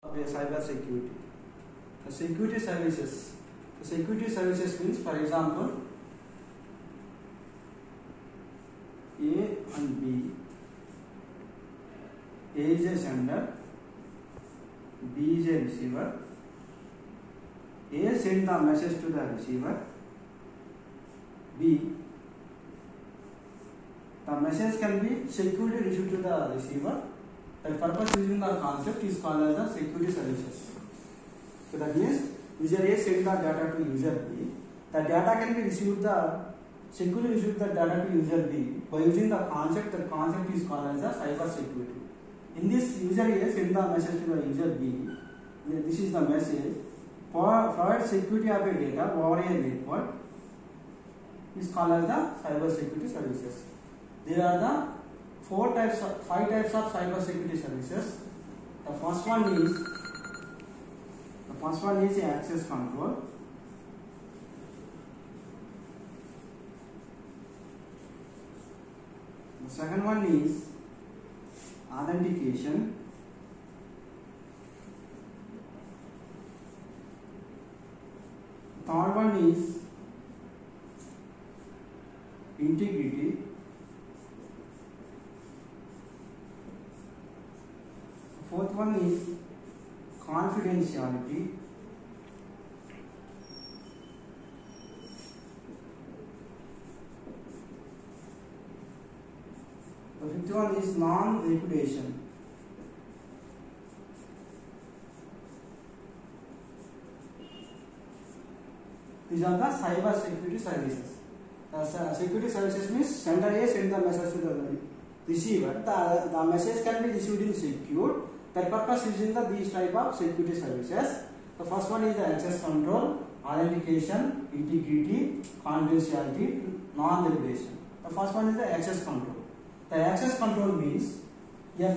cyber security. The security services. The security services means, for example, A and B. A is a sender, B is a receiver. A sends the message to the receiver. B, the message can be securely received to the receiver. The purpose using the concept is called as the security services. So that means user A sends the data to user B. The data can be received securely received the data to user B by using the concept. The concept is called as the cyber security. In this, user A sends the message to the user B. This is the message. Provide security of a data over a network is called as the cyber security services. There are the five types of cyber security services. The first one is access control. The second one is authentication. The third one is integrity. The fourth one is confidentiality. The fifth one is non-repudiation. These are the cyber security services. Security services means sender A sends the message to the receiver. The message can be received in secure. The purpose is in these type of security services. The first one is the access control, authentication, integrity, confidentiality, non-repudiation. The first one is the access control. The access control means the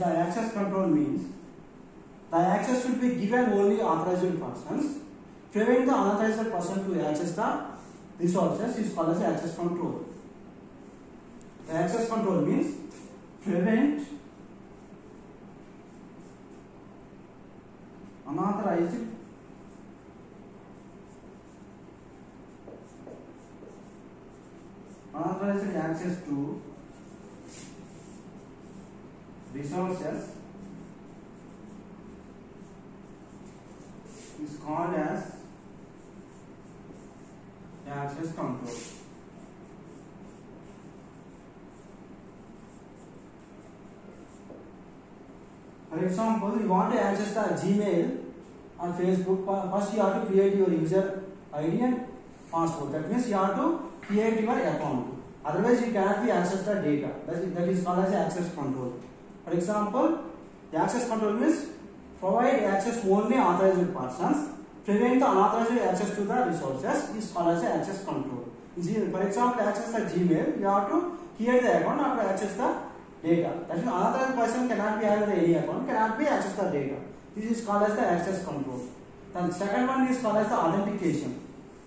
access should be given only authorized persons. Prevent the unauthorized person to access the resources is called as access control. The access control means prevent unauthorized access to resources is called as access control. For example, you want to access the Gmail on Facebook. First, you have to create your user ID and password. That means you have to create your account. Otherwise, you cannot be access the data. That is called as access control. For example, the access control means provide access only authorized persons. Prevent the unauthorized access to the resources is called as access control. For example, access the Gmail, you have to create the account or access the data. That means unauthorized person cannot be added any account, cannot be access the data. This is called as the access control. The second one is called as the authentication.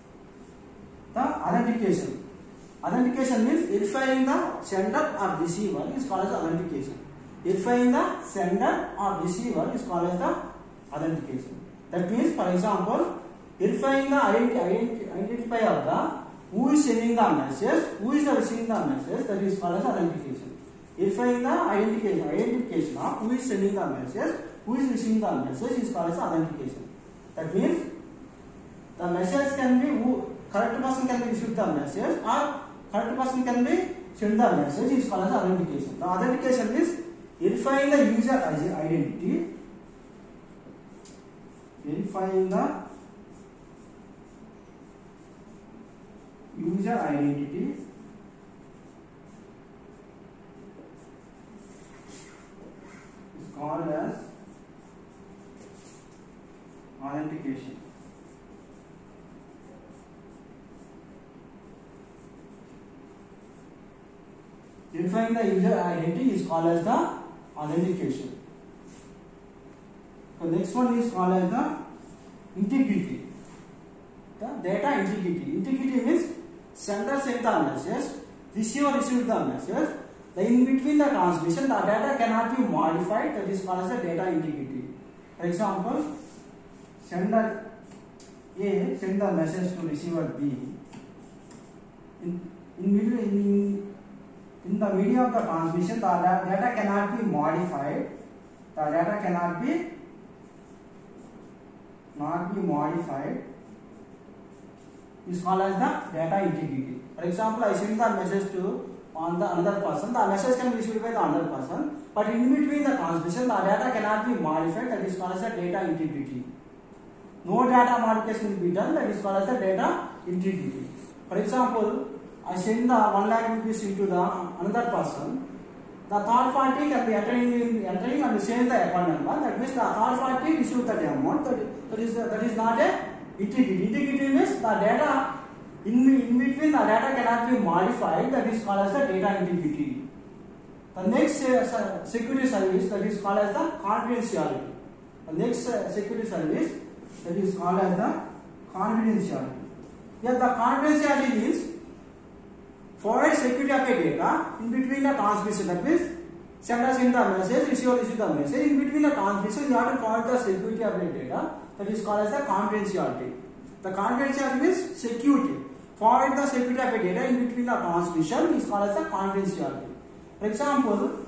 Authentication means verifying the sender or receiver is called as authentication. Verifying the sender or receiver is called as the authentication. That means, for example, verifying the identify of the who is sending the message, who is receiving the message, that is called as authentication. Verifying the identification of who is sending the message, who is receiving the message is called as authentication. That means the message can be correct person can be receive the message or correct person can be send the message is called as authentication. The authentication is verifying the user identity. Verifying the user identity is called as authentication. Verifying the user identity is called as the authentication. The next one is called as the integrity. The data integrity. Integrity means sender sent the message, receiver received the message, in between the transmission, the data cannot be modified. That is called as the data integrity. For example, sender A send the message to receiver B. In the medium of the transmission, the data cannot be modified. The data cannot be modified. Is called as the data integrity. For example, I send the message to another person. The message can be received by the other person, but in between the transmission, the data cannot be modified. That is called as the data integrity. No data modification will be done. That is called as the data integrity. For example, I send the 1 lakh rupees into the another person. The third party can be entering and saying the account number. That means the third party received that amount. That is not a integrity. Integrity means the data in between the data cannot be modified. That is called as the data integrity. The next security service, that is called as the confidentiality. The next security service, that is called as the confidentiality. Here the confidentiality is forward security of a data in between the transmission. That means sender send the message, receiver receive the message. In between the transmission, you have to forward the security of the data. That is called as the confidentiality. The confidentiality means security. Forward the security of a data in between the transmission is called as the confidentiality. For example,